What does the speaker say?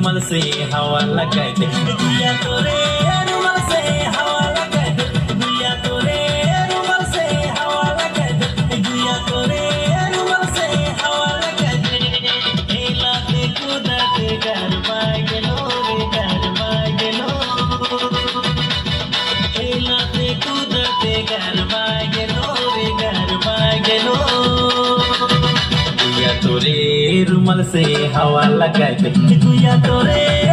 रुमाल से हवा लगाए दे गुया तोरे रुमाल से हवा लगाए दे गुया तोरे रुमाल से हवा लगाए दे गुया तोरे रुमाल से हवा लगाए दे एला ते कुदाते गरबा गेलो रे गरबा गेलो एला ते कुदाते गरबा गेलो रे गरबा गेलो गुया तोरे रुमाल से हवा लगाए दे गुया तोरे